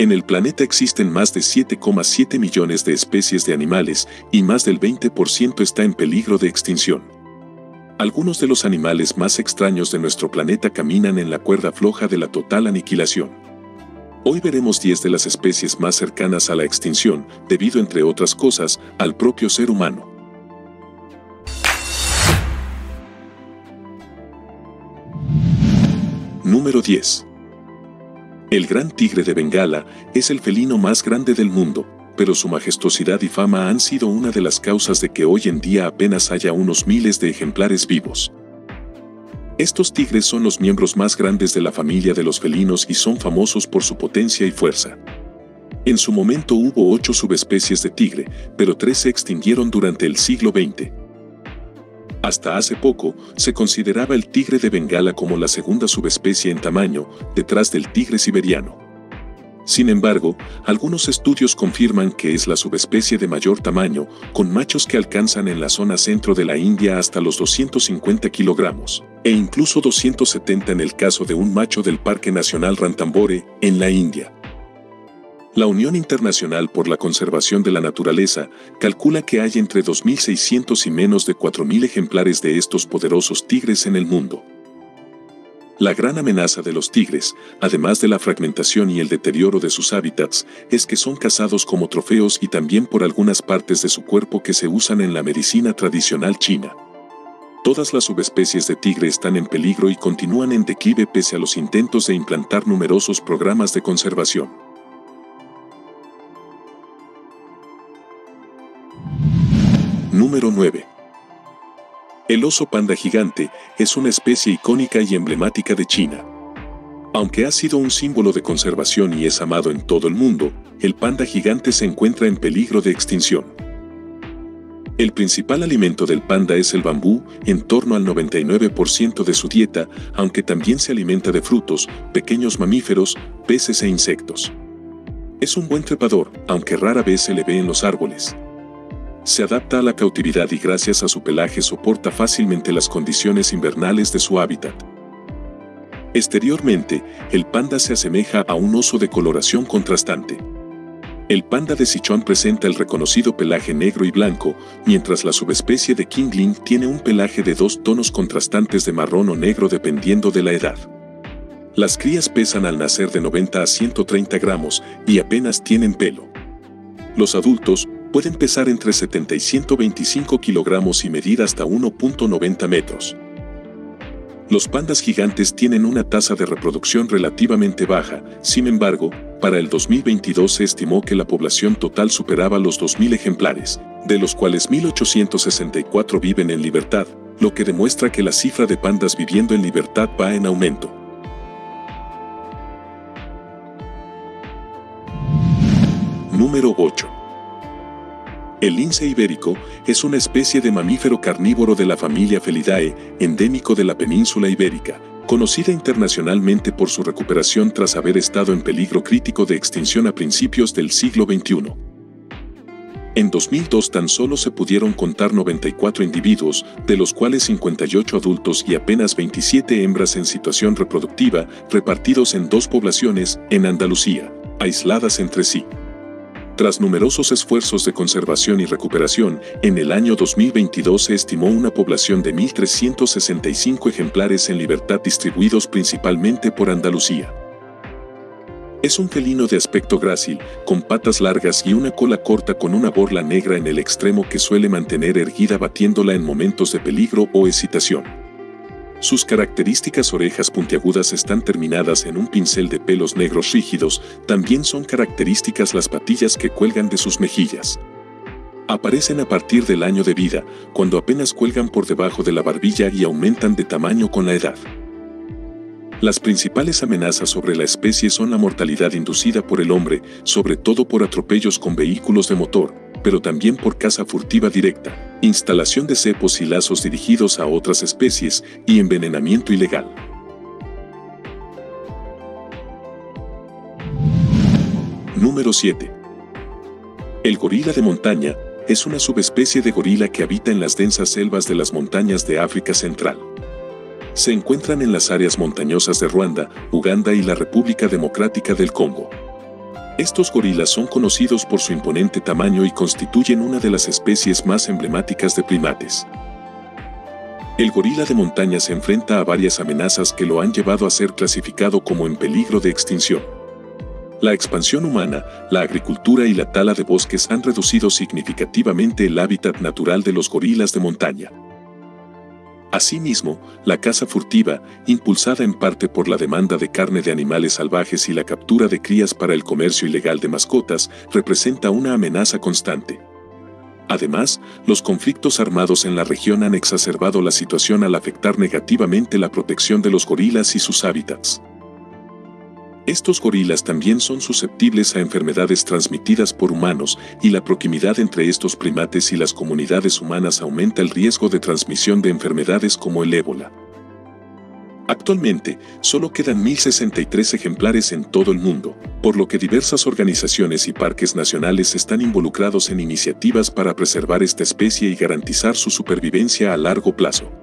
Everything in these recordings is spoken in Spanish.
En el planeta existen más de 7,7 millones de especies de animales y más del 20% está en peligro de extinción. Algunos de los animales más extraños de nuestro planeta caminan en la cuerda floja de la total aniquilación. Hoy veremos 10 de las especies más cercanas a la extinción, debido, entre otras cosas, al propio ser humano. Número 10. El gran tigre de Bengala es el felino más grande del mundo, pero su majestuosidad y fama han sido una de las causas de que hoy en día apenas haya unos miles de ejemplares vivos. Estos tigres son los miembros más grandes de la familia de los felinos y son famosos por su potencia y fuerza. En su momento hubo 8 subespecies de tigre, pero 3 se extinguieron durante el siglo XX. Hasta hace poco, se consideraba el tigre de Bengala como la segunda subespecie en tamaño, detrás del tigre siberiano. Sin embargo, algunos estudios confirman que es la subespecie de mayor tamaño, con machos que alcanzan en la zona centro de la India hasta los 250 kilogramos, e incluso 270 en el caso de un macho del Parque Nacional Ranthambore, en la India. La Unión Internacional por la Conservación de la Naturaleza calcula que hay entre 2.600 y menos de 4.000 ejemplares de estos poderosos tigres en el mundo. La gran amenaza de los tigres, además de la fragmentación y el deterioro de sus hábitats, es que son cazados como trofeos y también por algunas partes de su cuerpo que se usan en la medicina tradicional china. Todas las subespecies de tigre están en peligro y continúan en declive pese a los intentos de implantar numerosos programas de conservación. Número 9. El oso panda gigante es una especie icónica y emblemática de China. Aunque ha sido un símbolo de conservación y es amado en todo el mundo, el panda gigante se encuentra en peligro de extinción. El principal alimento del panda es el bambú, en torno al 99% de su dieta, aunque también se alimenta de frutos, pequeños mamíferos, peces e insectos. Es un buen trepador, aunque rara vez se le ve en los árboles. Se adapta a la cautividad y gracias a su pelaje soporta fácilmente las condiciones invernales de su hábitat. Exteriormente, el panda se asemeja a un oso de coloración contrastante. El panda de Sichuan presenta el reconocido pelaje negro y blanco, mientras la subespecie de Qingling tiene un pelaje de 2 tonos contrastantes de marrón o negro dependiendo de la edad. Las crías pesan al nacer de 90 a 130 gramos y apenas tienen pelo. Los adultos pueden pesar entre 70 y 125 kilogramos y medir hasta 1.90 metros. Los pandas gigantes tienen una tasa de reproducción relativamente baja, sin embargo, para el 2022 se estimó que la población total superaba los 2.000 ejemplares, de los cuales 1.864 viven en libertad, lo que demuestra que la cifra de pandas viviendo en libertad va en aumento. Número 8. El lince ibérico es una especie de mamífero carnívoro de la familia Felidae, endémico de la península ibérica, conocida internacionalmente por su recuperación tras haber estado en peligro crítico de extinción a principios del siglo XXI. En 2002 tan solo se pudieron contar 94 individuos, de los cuales 58 adultos y apenas 27 hembras en situación reproductiva, repartidos en 2 poblaciones, en Andalucía, aisladas entre sí. Tras numerosos esfuerzos de conservación y recuperación, en el año 2022 se estimó una población de 1.365 ejemplares en libertad distribuidos principalmente por Andalucía. Es un felino de aspecto grácil, con patas largas y una cola corta con una borla negra en el extremo que suele mantener erguida batiéndola en momentos de peligro o excitación. Sus características orejas puntiagudas están terminadas en un pincel de pelos negros rígidos, también son características las patillas que cuelgan de sus mejillas. Aparecen a partir del año de vida, cuando apenas cuelgan por debajo de la barbilla y aumentan de tamaño con la edad. Las principales amenazas sobre la especie son la mortalidad inducida por el hombre, sobre todo por atropellos con vehículos de motor, pero también por caza furtiva directa, instalación de cepos y lazos dirigidos a otras especies y envenenamiento ilegal. Número 7. El gorila de montaña es una subespecie de gorila que habita en las densas selvas de las montañas de África Central. Se encuentran en las áreas montañosas de Ruanda, Uganda y la República Democrática del Congo. Estos gorilas son conocidos por su imponente tamaño y constituyen una de las especies más emblemáticas de primates. El gorila de montaña se enfrenta a varias amenazas que lo han llevado a ser clasificado como en peligro de extinción. La expansión humana, la agricultura y la tala de bosques han reducido significativamente el hábitat natural de los gorilas de montaña. Asimismo, la caza furtiva, impulsada en parte por la demanda de carne de animales salvajes y la captura de crías para el comercio ilegal de mascotas, representa una amenaza constante. Además, los conflictos armados en la región han exacerbado la situación al afectar negativamente la protección de los gorilas y sus hábitats. Estos gorilas también son susceptibles a enfermedades transmitidas por humanos, y la proximidad entre estos primates y las comunidades humanas aumenta el riesgo de transmisión de enfermedades como el ébola. Actualmente, solo quedan 1.063 ejemplares en todo el mundo, por lo que diversas organizaciones y parques nacionales están involucrados en iniciativas para preservar esta especie y garantizar su supervivencia a largo plazo.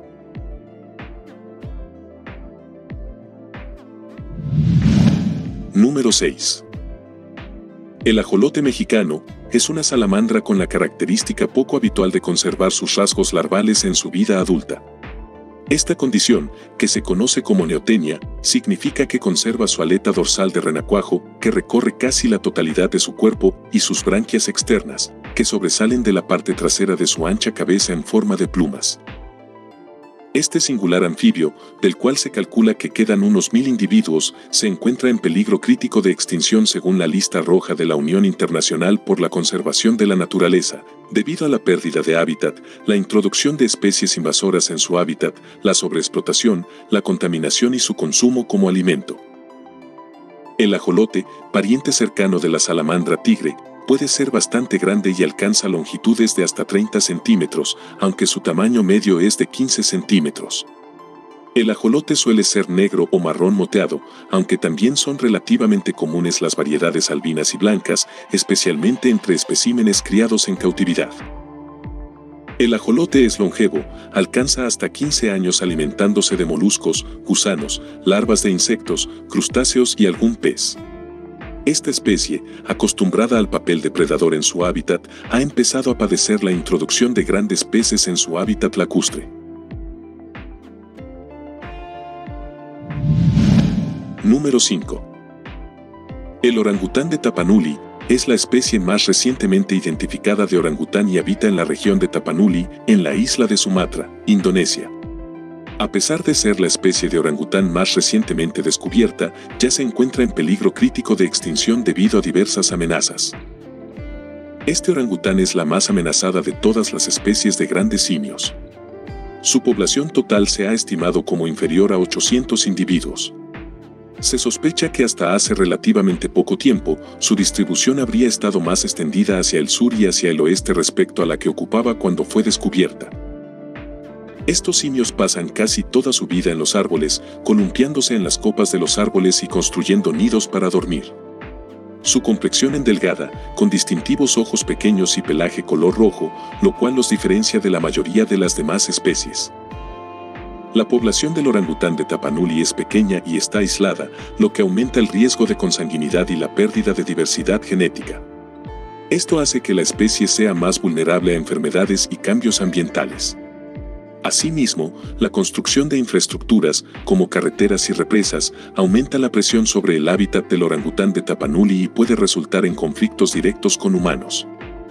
Número 6. El ajolote mexicano es una salamandra con la característica poco habitual de conservar sus rasgos larvales en su vida adulta. Esta condición, que se conoce como neotenia, significa que conserva su aleta dorsal de renacuajo, que recorre casi la totalidad de su cuerpo, y sus branquias externas, que sobresalen de la parte trasera de su ancha cabeza en forma de plumas. Este singular anfibio, del cual se calcula que quedan unos 1.000 individuos, se encuentra en peligro crítico de extinción según la lista roja de la Unión Internacional por la Conservación de la Naturaleza, debido a la pérdida de hábitat, la introducción de especies invasoras en su hábitat, la sobreexplotación, la contaminación y su consumo como alimento. El ajolote, pariente cercano de la salamandra tigre, puede ser bastante grande y alcanza longitudes de hasta 30 centímetros, aunque su tamaño medio es de 15 centímetros. El ajolote suele ser negro o marrón moteado, aunque también son relativamente comunes las variedades albinas y blancas, especialmente entre especímenes criados en cautividad. El ajolote es longevo, alcanza hasta 15 años alimentándose de moluscos, gusanos, larvas de insectos, crustáceos y algún pez. Esta especie, acostumbrada al papel depredador en su hábitat, ha empezado a padecer la introducción de grandes peces en su hábitat lacustre. Número 5. El orangután de Tapanuli es la especie más recientemente identificada de orangután y habita en la región de Tapanuli, en la isla de Sumatra, Indonesia. A pesar de ser la especie de orangután más recientemente descubierta, ya se encuentra en peligro crítico de extinción debido a diversas amenazas. Este orangután es la más amenazada de todas las especies de grandes simios. Su población total se ha estimado como inferior a 800 individuos. Se sospecha que hasta hace relativamente poco tiempo, su distribución habría estado más extendida hacia el sur y hacia el oeste respecto a la que ocupaba cuando fue descubierta. Estos simios pasan casi toda su vida en los árboles, columpiándose en las copas de los árboles y construyendo nidos para dormir. Su complexión es delgada, con distintivos ojos pequeños y pelaje color rojo, lo cual los diferencia de la mayoría de las demás especies. La población del orangután de Tapanuli es pequeña y está aislada, lo que aumenta el riesgo de consanguinidad y la pérdida de diversidad genética. Esto hace que la especie sea más vulnerable a enfermedades y cambios ambientales. Asimismo, la construcción de infraestructuras, como carreteras y represas, aumenta la presión sobre el hábitat del orangután de Tapanuli y puede resultar en conflictos directos con humanos.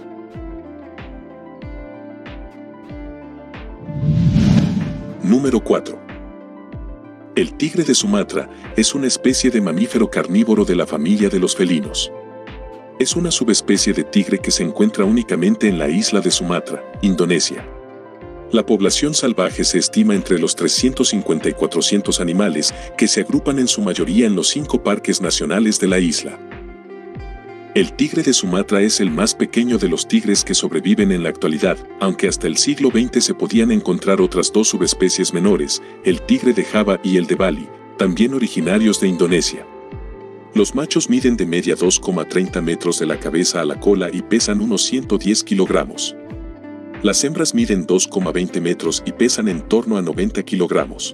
Número 4. El tigre de Sumatra es una especie de mamífero carnívoro de la familia de los felinos. Es una subespecie de tigre que se encuentra únicamente en la isla de Sumatra, Indonesia. La población salvaje se estima entre los 350 y 400 animales, que se agrupan en su mayoría en los 5 parques nacionales de la isla. El tigre de Sumatra es el más pequeño de los tigres que sobreviven en la actualidad, aunque hasta el siglo XX se podían encontrar otras 2 subespecies menores, el tigre de Java y el de Bali, también originarios de Indonesia. Los machos miden de media 2,30 metros de la cabeza a la cola y pesan unos 110 kilogramos. Las hembras miden 2,20 metros y pesan en torno a 90 kilogramos.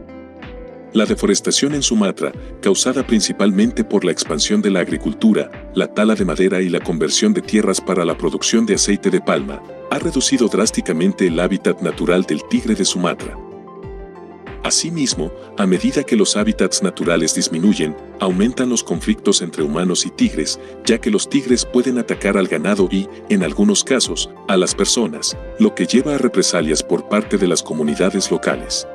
La deforestación en Sumatra, causada principalmente por la expansión de la agricultura, la tala de madera y la conversión de tierras para la producción de aceite de palma, ha reducido drásticamente el hábitat natural del tigre de Sumatra. Asimismo, a medida que los hábitats naturales disminuyen, aumentan los conflictos entre humanos y tigres, ya que los tigres pueden atacar al ganado y, en algunos casos, a las personas, lo que lleva a represalias por parte de las comunidades locales.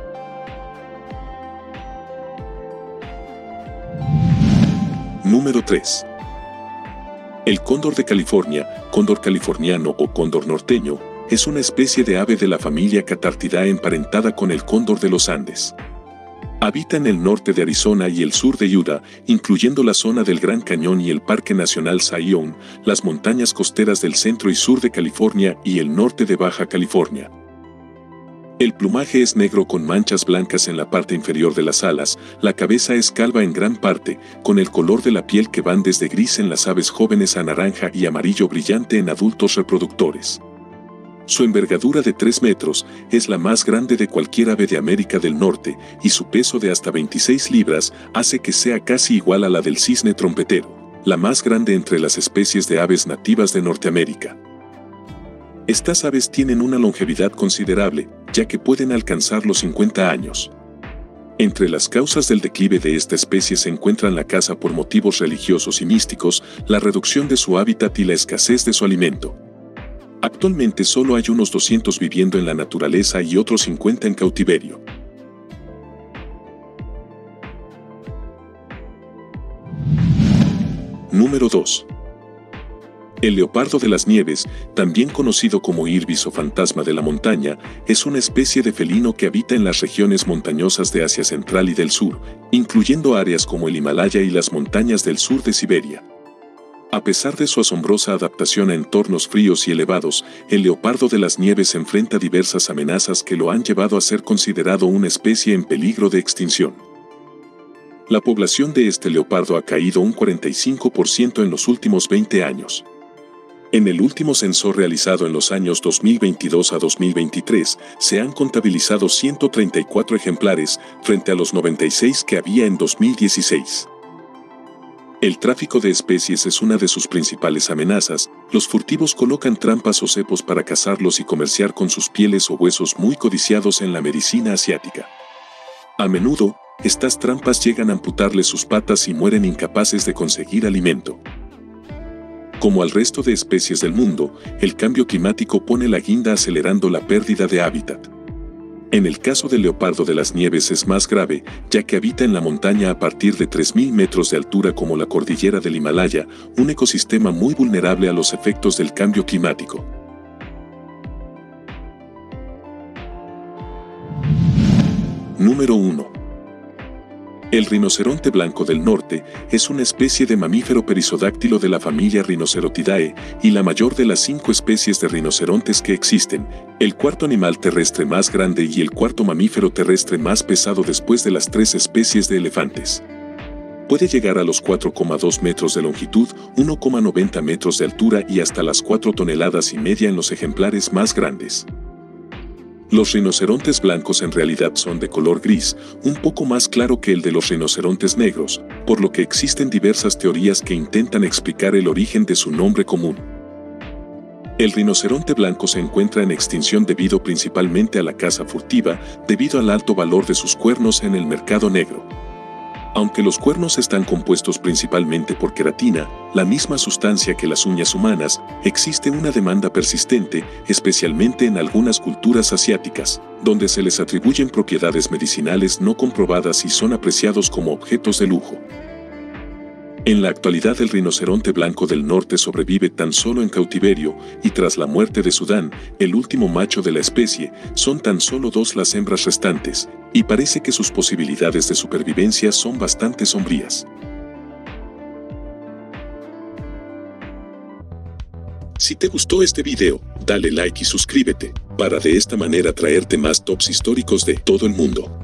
Número 3. El cóndor de California, cóndor californiano o cóndor norteño, es una especie de ave de la familia Cathartidae emparentada con el cóndor de los Andes. Habita en el norte de Arizona y el sur de Utah, incluyendo la zona del Gran Cañón y el Parque Nacional Zion, las montañas costeras del centro y sur de California y el norte de Baja California. El plumaje es negro con manchas blancas en la parte inferior de las alas, la cabeza es calva en gran parte, con el color de la piel que van desde gris en las aves jóvenes a naranja y amarillo brillante en adultos reproductores. Su envergadura de 3 metros es la más grande de cualquier ave de América del Norte y su peso de hasta 26 libras hace que sea casi igual a la del cisne trompetero, la más grande entre las especies de aves nativas de Norteamérica. Estas aves tienen una longevidad considerable, ya que pueden alcanzar los 50 años. Entre las causas del declive de esta especie se encuentran la caza por motivos religiosos y místicos, la reducción de su hábitat y la escasez de su alimento. Actualmente solo hay unos 200 viviendo en la naturaleza y otros 50 en cautiverio. Número 2. El leopardo de las nieves, también conocido como ibis o fantasma de la montaña, es una especie de felino que habita en las regiones montañosas de Asia Central y del Sur, incluyendo áreas como el Himalaya y las montañas del sur de Siberia. A pesar de su asombrosa adaptación a entornos fríos y elevados, el leopardo de las nieves enfrenta diversas amenazas que lo han llevado a ser considerado una especie en peligro de extinción. La población de este leopardo ha caído un 45% en los últimos 20 años. En el último censo realizado en los años 2022 a 2023, se han contabilizado 134 ejemplares frente a los 96 que había en 2016. El tráfico de especies es una de sus principales amenazas. Los furtivos colocan trampas o cepos para cazarlos y comerciar con sus pieles o huesos muy codiciados en la medicina asiática. A menudo, estas trampas llegan a amputarles sus patas y mueren incapaces de conseguir alimento. Como al resto de especies del mundo, el cambio climático pone la guinda acelerando la pérdida de hábitat. En el caso del leopardo de las nieves es más grave, ya que habita en la montaña a partir de 3.000 metros de altura como la cordillera del Himalaya, un ecosistema muy vulnerable a los efectos del cambio climático. Número 1. El rinoceronte blanco del norte es una especie de mamífero perisodáctilo de la familia Rhinocerotidae y la mayor de las 5 especies de rinocerontes que existen, el cuarto animal terrestre más grande y el cuarto mamífero terrestre más pesado después de las 3 especies de elefantes. Puede llegar a los 4,2 metros de longitud, 1,90 metros de altura y hasta las 4,5 toneladas en los ejemplares más grandes. Los rinocerontes blancos en realidad son de color gris, un poco más claro que el de los rinocerontes negros, por lo que existen diversas teorías que intentan explicar el origen de su nombre común. El rinoceronte blanco se encuentra en extinción debido principalmente a la caza furtiva, debido al alto valor de sus cuernos en el mercado negro. Aunque los cuernos están compuestos principalmente por queratina, la misma sustancia que las uñas humanas, existe una demanda persistente, especialmente en algunas culturas asiáticas, donde se les atribuyen propiedades medicinales no comprobadas y son apreciados como objetos de lujo. En la actualidad el rinoceronte blanco del norte sobrevive tan solo en cautiverio y tras la muerte de Sudán, el último macho de la especie, son tan solo 2 las hembras restantes, y parece que sus posibilidades de supervivencia son bastante sombrías. Si te gustó este video, dale like y suscríbete, para de esta manera traerte más tops históricos de todo el mundo.